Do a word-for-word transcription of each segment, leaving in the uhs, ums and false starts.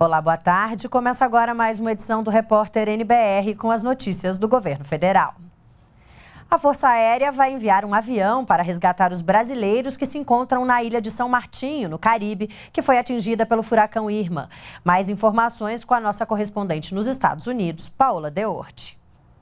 Olá, boa tarde. Começa agora mais uma edição do Repórter N B R com as notícias do governo federal. A Força Aérea vai enviar um avião para resgatar os brasileiros que se encontram na ilha de São Martinho, no Caribe, que foi atingida pelo furacão Irma. Mais informações com a nossa correspondente nos Estados Unidos, Paola Deorte.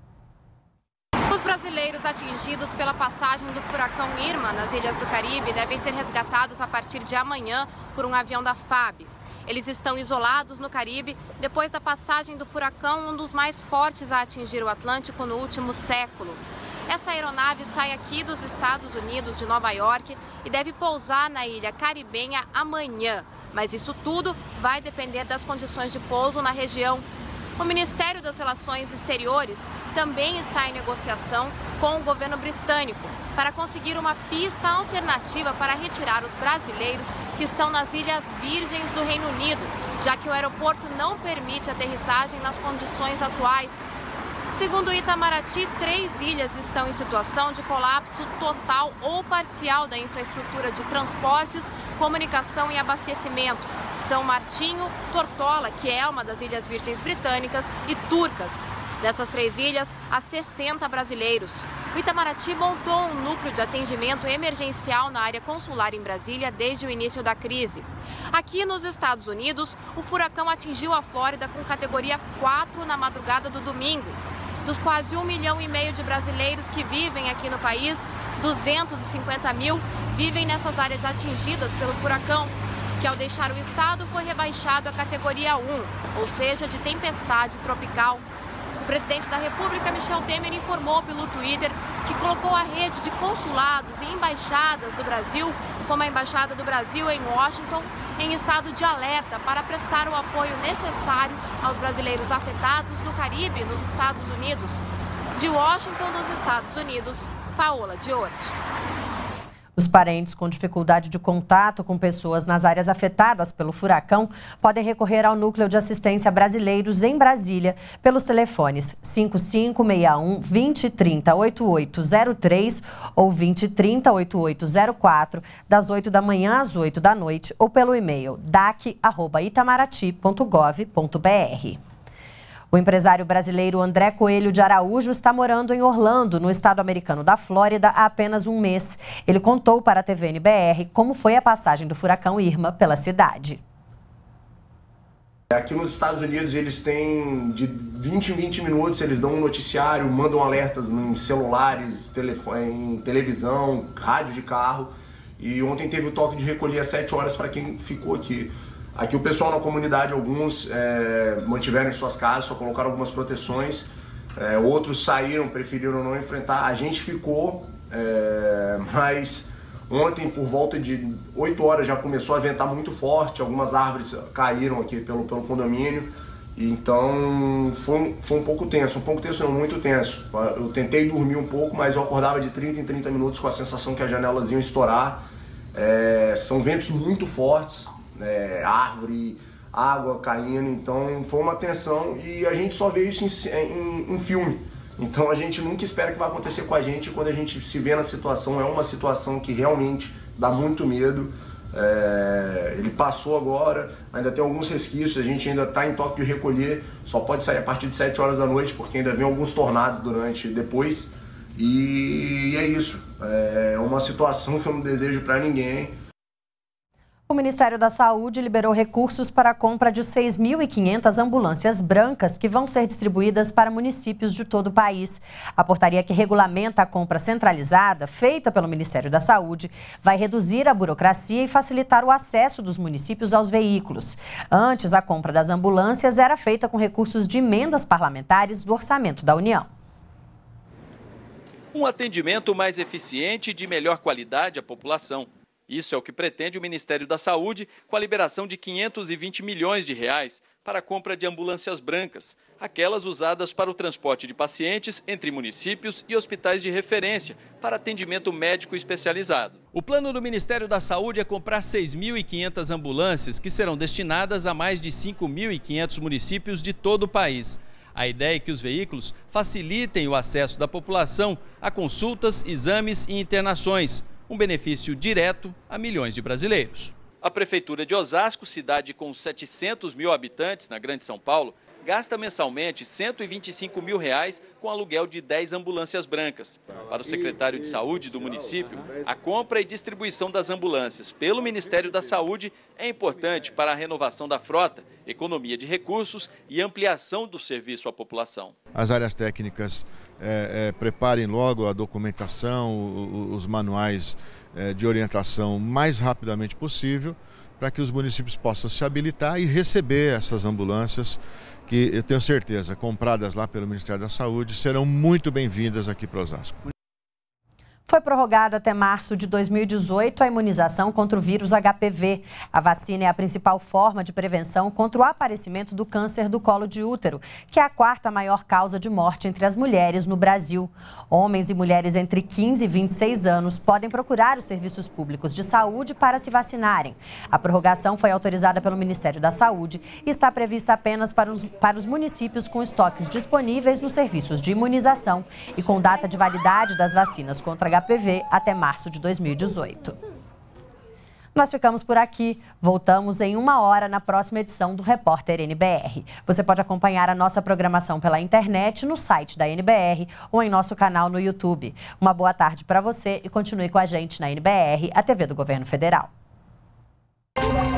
Os brasileiros atingidos pela passagem do furacão Irma nas ilhas do Caribe devem ser resgatados a partir de amanhã por um avião da F A B. Eles estão isolados no Caribe depois da passagem do furacão, um dos mais fortes a atingir o Atlântico no último século. Essa aeronave sai aqui dos Estados Unidos, de Nova York, e deve pousar na ilha caribenha amanhã. Mas isso tudo vai depender das condições de pouso na região. O Ministério das Relações Exteriores também está em negociação com o governo britânico para conseguir uma pista alternativa para retirar os brasileiros que estão nas Ilhas Virgens do Reino Unido, já que o aeroporto não permite aterrissagem nas condições atuais. Segundo o Itamaraty, três ilhas estão em situação de colapso total ou parcial da infraestrutura de transportes, comunicação e abastecimento. São Martinho, Tortola, que é uma das Ilhas Virgens Britânicas, e Turcas. Dessas três ilhas, há sessenta brasileiros. O Itamaraty montou um núcleo de atendimento emergencial na área consular em Brasília desde o início da crise. Aqui nos Estados Unidos, o furacão atingiu a Flórida com categoria quatro na madrugada do domingo. Dos quase um milhão e meio de brasileiros que vivem aqui no país, duzentos e cinquenta mil vivem nessas áreas atingidas pelo furacão, que ao deixar o estado foi rebaixado à categoria um, ou seja, de tempestade tropical. O presidente da República, Michel Temer, informou pelo Twitter que colocou a rede de consulados e embaixadas do Brasil, como a Embaixada do Brasil em Washington, em estado de alerta para prestar o apoio necessário aos brasileiros afetados no Caribe, nos Estados Unidos. De Washington, nos Estados Unidos, Paola Deorte. Os parentes com dificuldade de contato com pessoas nas áreas afetadas pelo furacão podem recorrer ao Núcleo de Assistência Brasileiros em Brasília pelos telefones cinco cinco seis um, dois zero três zero, oito oito zero três ou dois zero três zero, oito oito zero quatro, das oito da manhã às oito da noite, ou pelo e-mail d a c arroba itamaraty ponto gov ponto b r. O empresário brasileiro André Coelho de Araújo está morando em Orlando, no estado americano da Flórida, há apenas um mês. Ele contou para a T V N B R como foi a passagem do furacão Irma pela cidade. Aqui nos Estados Unidos eles têm de vinte em vinte minutos, eles dão um noticiário, mandam alertas em celulares, telefone, em televisão, rádio de carro. E ontem teve o toque de recolher às sete horas para quem ficou aqui. Aqui o pessoal na comunidade, alguns é, mantiveram em suas casas, só colocaram algumas proteções, é, outros saíram, preferiram não enfrentar, a gente ficou, é, mas ontem por volta de oito horas já começou a ventar muito forte, algumas árvores caíram aqui pelo, pelo condomínio, então foi, foi um pouco tenso, um pouco tenso não, muito tenso. Eu tentei dormir um pouco, mas eu acordava de trinta em trinta minutos com a sensação que as janelas iam estourar, é, são ventos muito fortes. É, árvore, água caindo, então foi uma tensão e a gente só vê isso em, em, em filme. Então a gente nunca espera que vai acontecer com a gente. Quando a gente se vê na situação, é uma situação que realmente dá muito medo. É, ele passou agora, ainda tem alguns resquícios, a gente ainda está em toque de recolher, só pode sair a partir de sete horas da noite, porque ainda vem alguns tornados durante depois. E é isso, é uma situação que eu não desejo para ninguém. O Ministério da Saúde liberou recursos para a compra de seis mil e quinhentas ambulâncias brancas que vão ser distribuídas para municípios de todo o país. A portaria que regulamenta a compra centralizada, feita pelo Ministério da Saúde, vai reduzir a burocracia e facilitar o acesso dos municípios aos veículos. Antes, a compra das ambulâncias era feita com recursos de emendas parlamentares do orçamento da União. Um atendimento mais eficiente e de melhor qualidade à população. Isso é o que pretende o Ministério da Saúde com a liberação de quinhentos e vinte milhões de reais para a compra de ambulâncias brancas, aquelas usadas para o transporte de pacientes entre municípios e hospitais de referência para atendimento médico especializado. O plano do Ministério da Saúde é comprar seis mil e quinhentas ambulâncias que serão destinadas a mais de cinco mil e quinhentos municípios de todo o país. A ideia é que os veículos facilitem o acesso da população a consultas, exames e internações. Um benefício direto a milhões de brasileiros. A Prefeitura de Osasco, cidade com setecentos mil habitantes na Grande São Paulo, gasta mensalmente cento e vinte e cinco mil reais com aluguel de dez ambulâncias brancas. Para o secretário de Saúde do município, a compra e distribuição das ambulâncias pelo Ministério da Saúde é importante para a renovação da frota, economia de recursos e ampliação do serviço à população. As áreas técnicas é, é, preparem logo a documentação, os manuais é, de orientação o mais rapidamente possível, para que os municípios possam se habilitar e receber essas ambulâncias, que eu tenho certeza, compradas lá pelo Ministério da Saúde, serão muito bem-vindas aqui para Osasco. Foi prorrogada até março de dois mil e dezoito a imunização contra o vírus H P V. A vacina é a principal forma de prevenção contra o aparecimento do câncer do colo de útero, que é a quarta maior causa de morte entre as mulheres no Brasil. Homens e mulheres entre quinze e vinte e seis anos podem procurar os serviços públicos de saúde para se vacinarem. A prorrogação foi autorizada pelo Ministério da Saúde e está prevista apenas para os, para os municípios com estoques disponíveis nos serviços de imunização e com data de validade das vacinas contra H P V até março de dois mil e dezoito. Nós ficamos por aqui. Voltamos em uma hora na próxima edição do Repórter N B R. Você pode acompanhar a nossa programação pela internet, no site da N B R ou em nosso canal no YouTube. Uma boa tarde para você e continue com a gente na N B R, a T V do Governo Federal.